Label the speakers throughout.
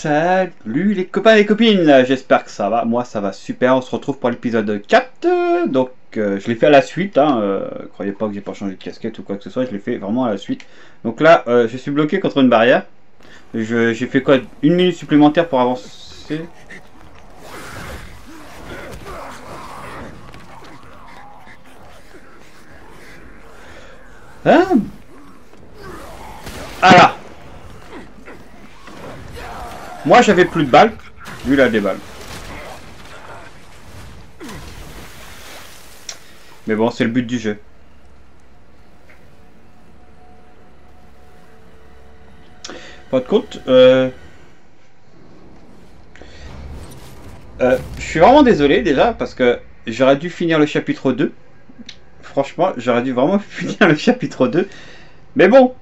Speaker 1: Salut les copains et les copines, j'espère que ça va, moi ça va super, on se retrouve pour l'épisode 4, donc je l'ai fait à la suite, hein, croyez pas que j'ai pas changé de casquette ou quoi que ce soit, je l'ai fait vraiment à la suite. Donc là, je suis bloqué contre une barrière, j'ai fait quoi, une minute supplémentaire pour avancer. Hein? Ah là! Moi j'avais plus de balles, lui il a des balles. Mais bon, c'est le but du jeu. Pas de compte, je suis vraiment désolé déjà parce que j'aurais dû finir le chapitre 2. Franchement, j'aurais dû vraiment finir le chapitre 2. Mais bon,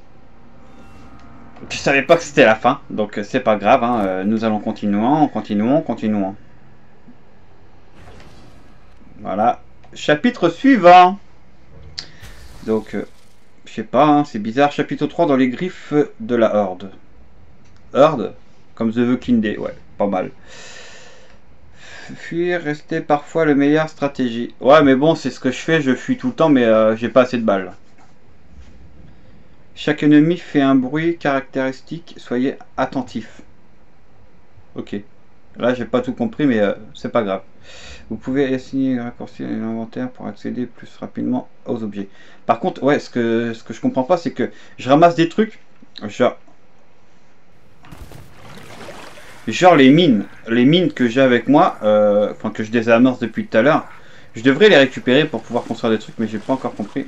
Speaker 1: je savais pas que c'était la fin, donc c'est pas grave, hein. Nous allons continuons. Voilà. Chapitre suivant. Donc, je sais pas, hein, c'est bizarre. Chapitre 3 dans les griffes de la Horde. Horde? Comme The Walking Dead, ouais, pas mal. Fuir, rester parfois la meilleure stratégie. Ouais, mais bon, c'est ce que je fais, je fuis tout le temps, mais j'ai pas assez de balles. Chaque ennemi fait un bruit caractéristique, soyez attentif. Ok. Là, j'ai pas tout compris, mais c'est pas grave. Vous pouvez assigner raccourci l'inventaire pour accéder plus rapidement aux objets. Par contre, ouais, ce que je comprends pas, c'est que je ramasse des trucs, genre les mines que j'ai avec moi, enfin que je désamorce depuis tout à l'heure, je devrais les récupérer pour pouvoir construire des trucs, mais j'ai pas encore compris.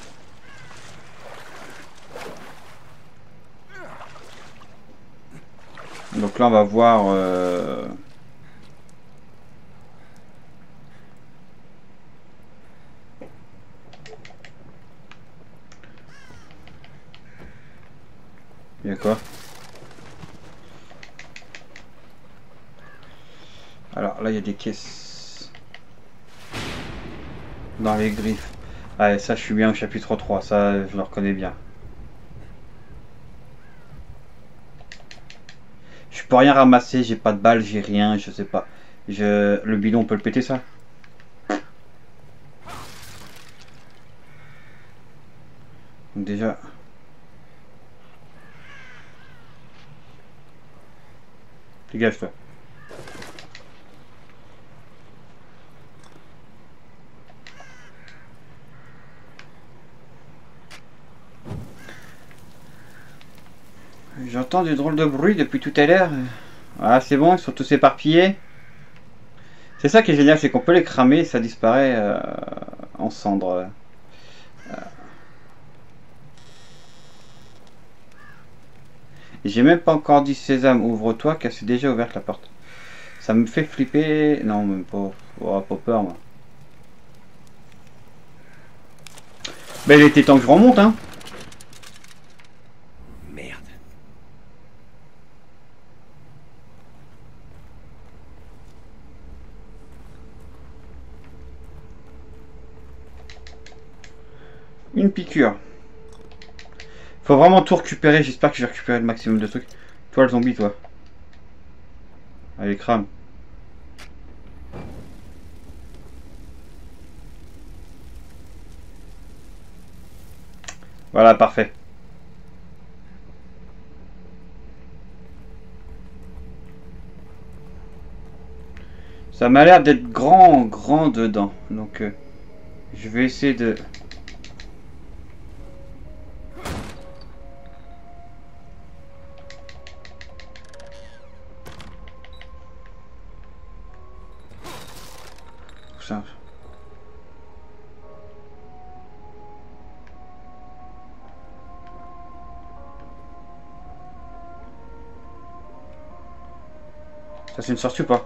Speaker 1: Donc là, on va voir. Il y a quoi? Alors là, il y a des caisses. Dans les griffes. Allez, ça, je suis bien au chapitre 3. Ça, je le reconnais bien. Je peux rien ramasser. J'ai pas de balles, j'ai rien. Je sais pas. Le bidon, on peut le péter, ça? Donc déjà... Dégage-toi. J'entends du drôle de bruit depuis tout à l'heure. Ah, c'est bon, ils sont tous éparpillés. C'est ça qui est génial, c'est qu'on peut les cramer et ça disparaît en cendres. J'ai même pas encore dit Sésame, ouvre-toi, car c'est déjà ouverte la porte. Ça me fait flipper. Non, même pas. Oh, pas peur, moi. Ben, il était temps que je remonte, hein.
Speaker 2: Merde.
Speaker 1: Une piqûre. Faut vraiment tout récupérer. J'espère que j'ai récupéré le maximum de trucs. Toi, le zombie, toi. Allez, crame. Voilà, parfait. Ça m'a l'air d'être grand dedans. Donc, je vais essayer de... Ça. Ça, c'est une sortie ou pas?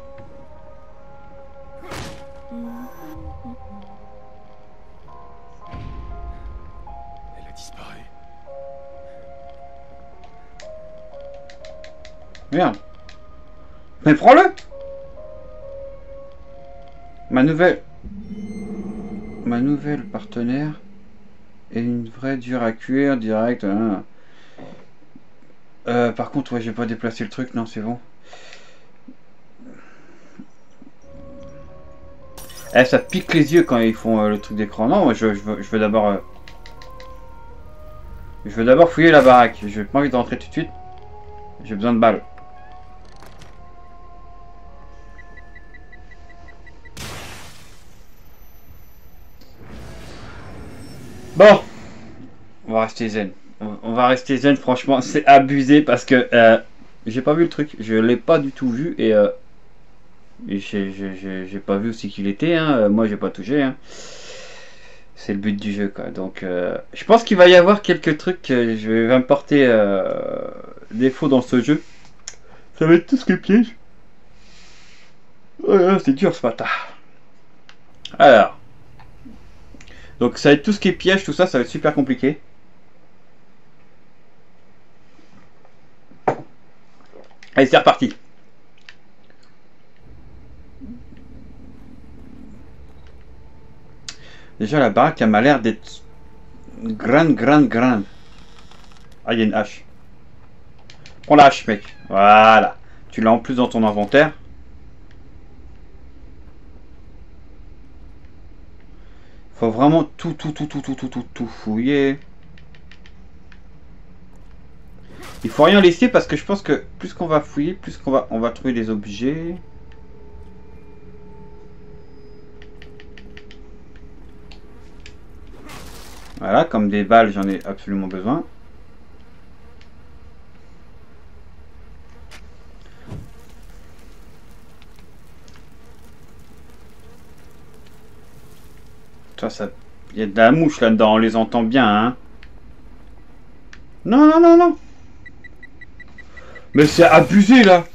Speaker 2: Elle a disparu.
Speaker 1: Merde. Mais prends-le! Ma nouvelle partenaire est une vraie dure à cuire direct. Hein. Par contre, ouais, j'ai pas déplacé le truc, non, c'est bon. Eh, ça pique les yeux quand ils font le truc d'écran. Non, moi, je veux d'abord... je veux d'abord fouiller la baraque. J'ai pas envie de rentrer tout de suite. J'ai besoin de balles. Bon, on va rester zen. On va rester zen, franchement, c'est abusé parce que j'ai pas vu le truc. Je l'ai pas du tout vu et j'ai pas vu aussi qu'il était. Hein. Moi, j'ai pas touché. Hein. C'est le but du jeu, quoi. Donc, je pense qu'il va y avoir quelques trucs que je vais me porter défaut dans ce jeu. Ça va être tout ce qui est piège. Oh là là, c'est dur ce matin. Alors, donc ça va être tout ce qui est piège, tout ça, ça va être super compliqué. Allez, c'est reparti. Déjà, la baraque, elle m'a l'air d'être grande. Ah, il y a une hache. Prends la hache, mec. Voilà. Tu l'as en plus dans ton inventaire. Faut vraiment tout fouiller. Il faut rien laisser parce que je pense que plus qu'on va fouiller, plus on va trouver des objets. Voilà, comme des balles, j'en ai absolument besoin. Ça, il y a de la mouche là-dedans, on les entend bien, hein. Non. Mais c'est abusé, là.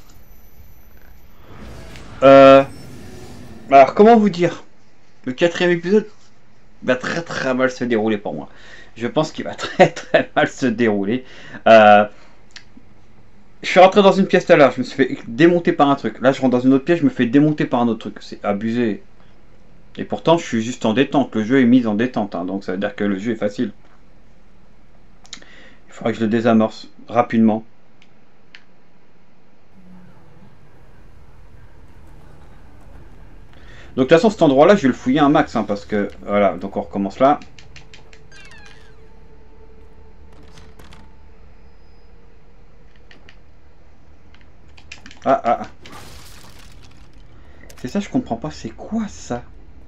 Speaker 1: Alors, comment vous dire? Le quatrième épisode va très mal se dérouler pour moi. Je pense qu'il va très mal se dérouler. Je suis rentré dans une pièce tout à l'heure, je me suis fait démonter par un truc. Là, je rentre dans une autre pièce, je me fais démonter par un autre truc. C'est abusé. Et pourtant, je suis juste en détente. Le jeu est mis en détente, hein, donc ça veut dire que le jeu est facile. Il faudra que je le désamorce rapidement. Donc de toute façon, cet endroit-là, je vais le fouiller un max, hein, parce que voilà. Donc on recommence là. Ah. C'est ça, je comprends pas. C'est quoi ça?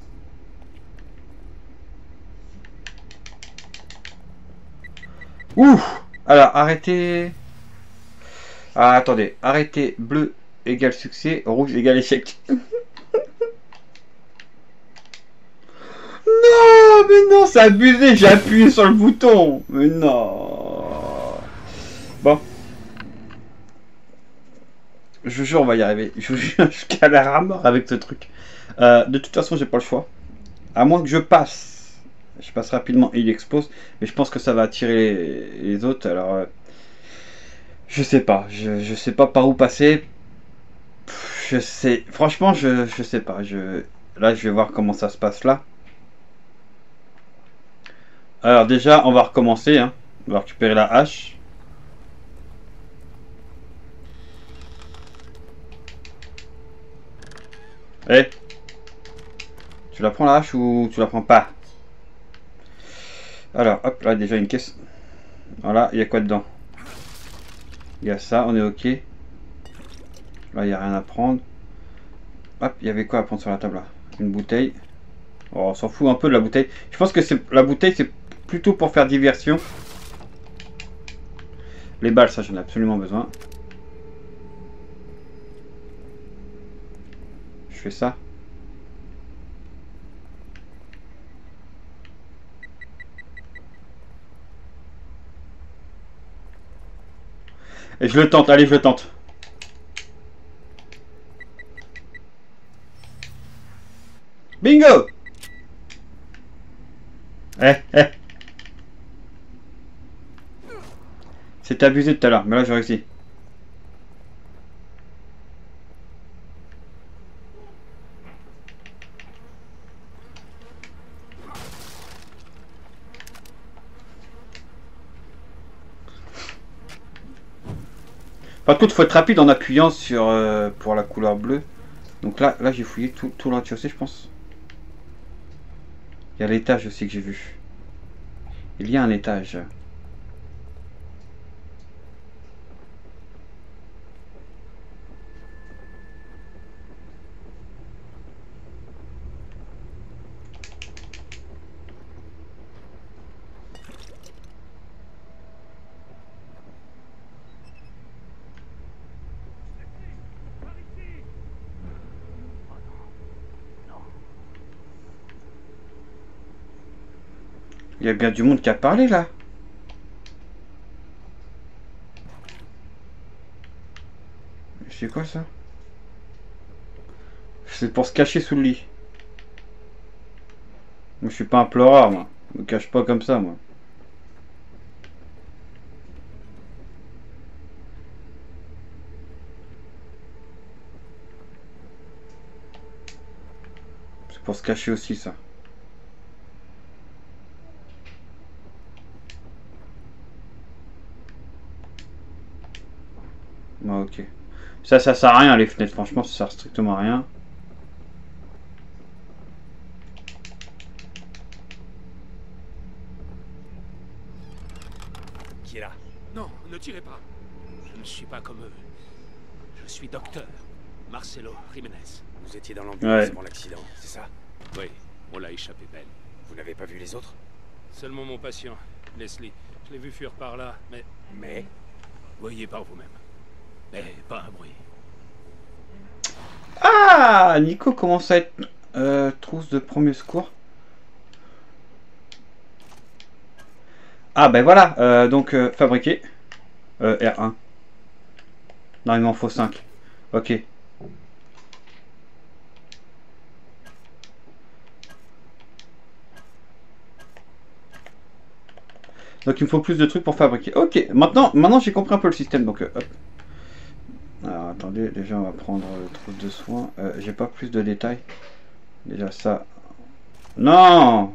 Speaker 1: Ouf. Alors arrêtez. Ah, attendez. Arrêtez. Bleu égale succès. Rouge égale échec. Non, mais non, c'est abusé. J'ai appuyé sur le bouton. Mais non. Bon. Je vous jure, on va y arriver. Je vous jure, je galère à mort avec ce truc. De toute façon, j'ai pas le choix. À moins que je passe. Je passe rapidement et il explose. Mais je pense que ça va attirer les autres. Alors, je sais pas. Je sais pas par où passer. Je sais. Franchement, je sais pas. Là, je vais voir comment ça se passe là. Alors, déjà, on va recommencer. Hein. On va récupérer la hache. Eh, tu la prends la hache ou tu la prends pas? Alors, hop, là déjà une caisse. Voilà, il y a quoi dedans? Il y a ça, on est ok. Là, il n'y a rien à prendre. Hop, il y avait quoi à prendre sur la table là? Une bouteille. Oh, on s'en fout un peu de la bouteille. Je pense que la bouteille, c'est plutôt pour faire diversion. Les balles, ça, j'en ai absolument besoin. Je fais ça. Et je le tente, allez, je le tente. Bingo! Eh. C'était abusé tout à l'heure, mais là j'ai réussi. Par contre, il faut être rapide en appuyant sur pour la couleur bleue. Donc là j'ai fouillé tout le rez-de-chaussée, je pense. Il y a l'étage aussi que j'ai vu. Il y a un étage. Il y a bien du monde qui a parlé là. C'est quoi ça? C'est pour se cacher sous le lit. Moi je suis pas un pleureur moi. Je me cache pas comme ça moi. C'est pour se cacher aussi ça. Bon, ok. Ça sert à rien les fenêtres, franchement ça sert strictement à rien.
Speaker 2: Qui est là? Non, ne tirez pas. Je ne suis pas comme eux. Je suis docteur Marcelo Jiménez.
Speaker 3: Vous étiez dans l'ambulance
Speaker 1: Ouais.
Speaker 3: avant l'accident, c'est ça?
Speaker 2: Oui, on l'a échappé belle.
Speaker 3: Vous n'avez pas vu les autres?
Speaker 2: Seulement mon patient, Leslie. Je l'ai vu fuir par là, mais
Speaker 3: Mais...
Speaker 2: voyez par vous-même. Mais pas un bruit.
Speaker 1: Ah, Nico commence à être trousse de premier secours. Ah ben voilà, donc fabriquer. R1. Non, il m'en faut 5. Ok. Donc il me faut plus de trucs pour fabriquer. Ok, maintenant j'ai compris un peu le système. Donc hop. Alors attendez, déjà on va prendre le trousse de soins. J'ai pas plus de détails. Déjà ça. Non!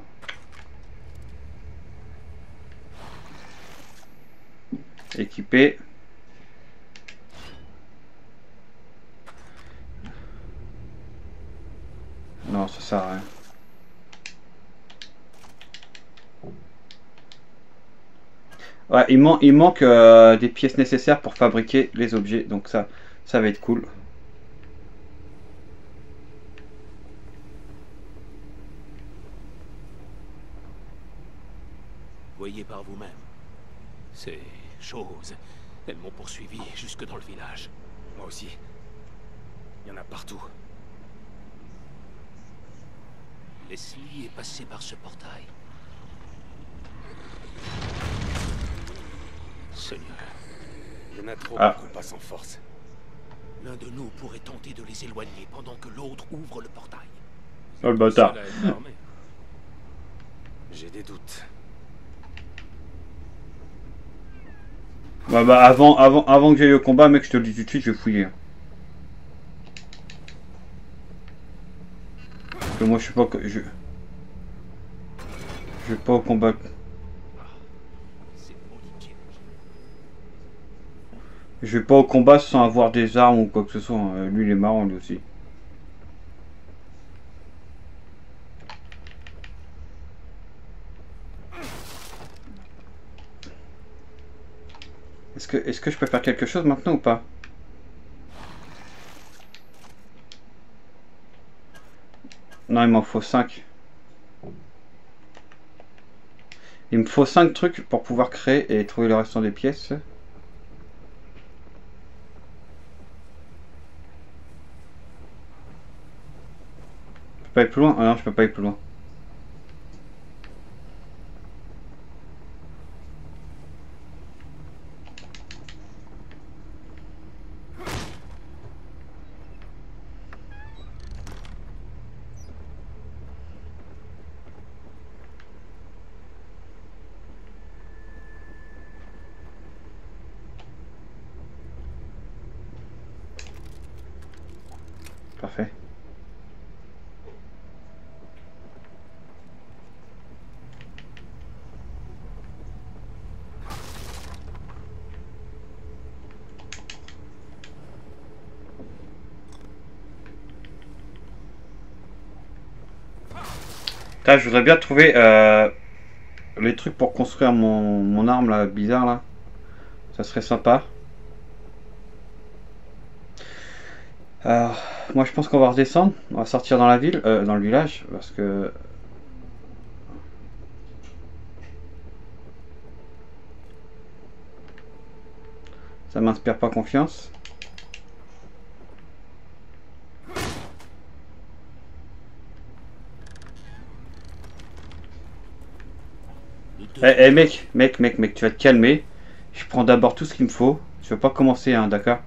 Speaker 1: Équipé. Non, ça sert à rien. Ouais, il manque des pièces nécessaires pour fabriquer les objets, donc ça va être cool.
Speaker 2: Voyez par vous-même. Ces choses, elles m'ont poursuivi jusque dans le village.
Speaker 3: Moi aussi. Il y en a partout.
Speaker 2: Leslie est passé par ce portail. Seigneur,
Speaker 3: Il y en a trop
Speaker 1: Ah.
Speaker 3: pour qu'on passe en force.
Speaker 2: l'un de nous pourrait tenter de les éloigner pendant que l'autre ouvre le portail.
Speaker 1: Oh le bâtard.
Speaker 2: Cela est armé.
Speaker 3: J'ai des doutes.
Speaker 1: Ouais, bah avant que j'aille au combat, mec, je te le dis tout de suite, je vais fouiller. Parce que moi je suis pas je vais pas au combat.
Speaker 2: C'est maudit.
Speaker 1: Je vais pas au combat sans avoir des armes ou quoi que ce soit. Hein. Lui il est marrant lui aussi. Est-ce que je peux faire quelque chose maintenant ou pas? Non, il m'en faut 5. Il me faut 5 trucs pour pouvoir créer et trouver le restant des pièces. Je peux pas aller plus loin? Ah non, je peux pas aller plus loin. Parfait. Là, je voudrais bien trouver les trucs pour construire mon arme là, bizarre là. Ça serait sympa. Alors, moi je pense qu'on va redescendre. On va sortir dans la ville, dans le village, parce que... ça m'inspire pas confiance. Mec, tu vas te calmer. Je prends d'abord tout ce qu'il me faut. Je veux pas commencer, hein, d'accord?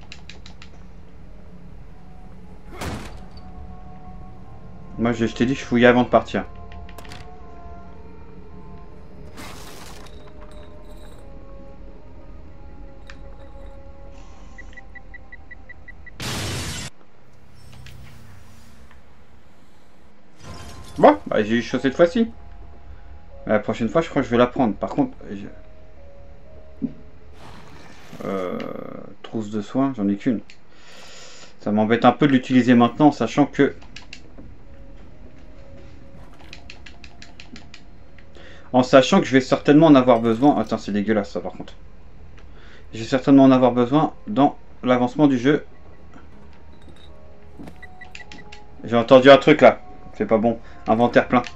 Speaker 1: Moi, je t'ai dit, je fouillais avant de partir. Bon, bah, j'ai eu chaud cette fois-ci. La prochaine fois, je crois que je vais la prendre. Par contre, trousse de soins, j'en ai qu'une. Ça m'embête un peu de l'utiliser maintenant, sachant que... en sachant que je vais certainement en avoir besoin... Attends, c'est dégueulasse ça par contre. Je vais certainement en avoir besoin dans l'avancement du jeu. J'ai entendu un truc là. C'est pas bon. Inventaire plein.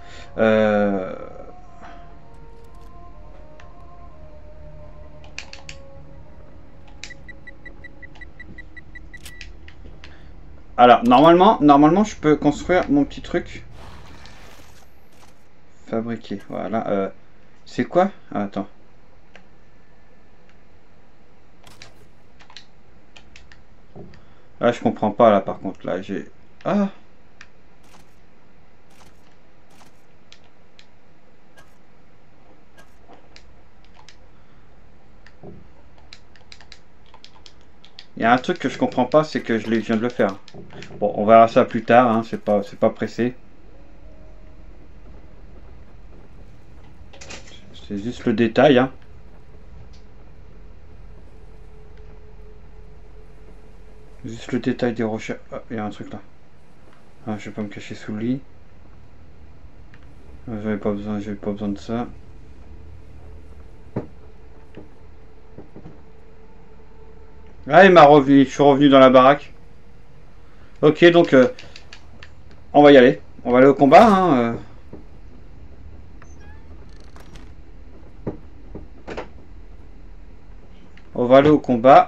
Speaker 1: Alors, normalement, je peux construire mon petit truc. Fabriquer, voilà. C'est quoi? Ah, attends. Là, je comprends pas, là, par contre. Là, j'ai... Ah! Il y a un truc que je comprends pas, c'est que je viens de le faire. Bon, on verra ça plus tard, hein, c'est pas pressé. C'est juste le détail, hein. Juste le détail des rochers. Ah, il y a un truc là. Ah, je vais pas me cacher sous le lit. J'avais pas besoin de ça. Ah, il m'a revenu. Je suis revenu dans la baraque. Ok, donc on va y aller. On va aller au combat. Hein, On va aller au combat.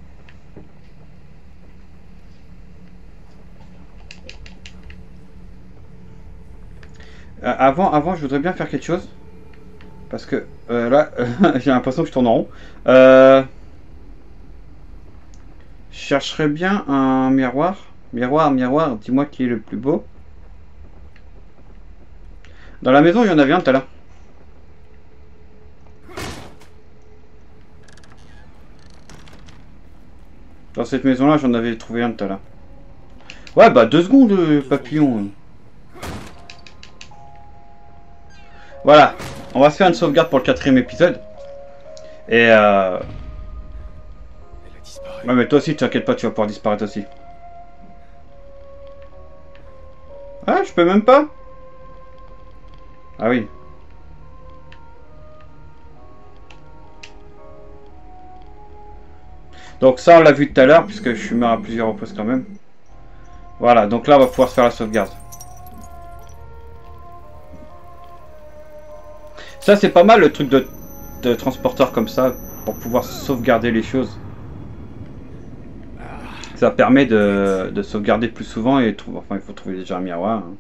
Speaker 1: Avant, je voudrais bien faire quelque chose. Parce que là, j'ai l'impression que je tourne en rond. Je chercherais bien un miroir. Miroir, dis-moi qui est le plus beau. Dans la maison, il y en avait un tout à l'heure. Dans cette maison-là, j'en avais trouvé un tout à l'heure. Ouais, bah 2 secondes, papillon. Voilà, on va se faire une sauvegarde pour le 4e épisode. Et
Speaker 3: Elle a disparu.
Speaker 1: ouais, mais toi aussi, t'inquiète pas, tu vas pouvoir disparaître aussi. Ah, je peux même pas. Ah oui. Donc ça, on l'a vu tout à l'heure, puisque je suis mort à plusieurs reprises quand même. Voilà, donc là, on va pouvoir se faire la sauvegarde. Ça, c'est pas mal le truc de transporteur comme ça, pour pouvoir sauvegarder les choses. Ça permet de sauvegarder plus souvent et trouver... Enfin, il faut trouver déjà un miroir. Hein.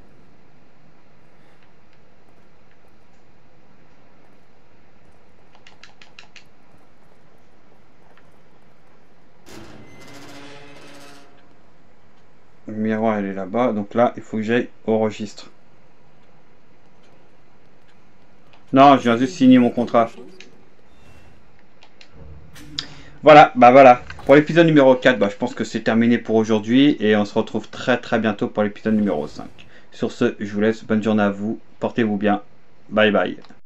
Speaker 1: Le miroir, il est là-bas. Donc là, il faut que j'aille au registre. Non, je viens juste signer mon contrat. Voilà, bah voilà. Pour l'épisode numéro 4, bah, je pense que c'est terminé pour aujourd'hui. Et on se retrouve très bientôt pour l'épisode numéro 5. Sur ce, je vous laisse. Bonne journée à vous. Portez-vous bien. Bye bye.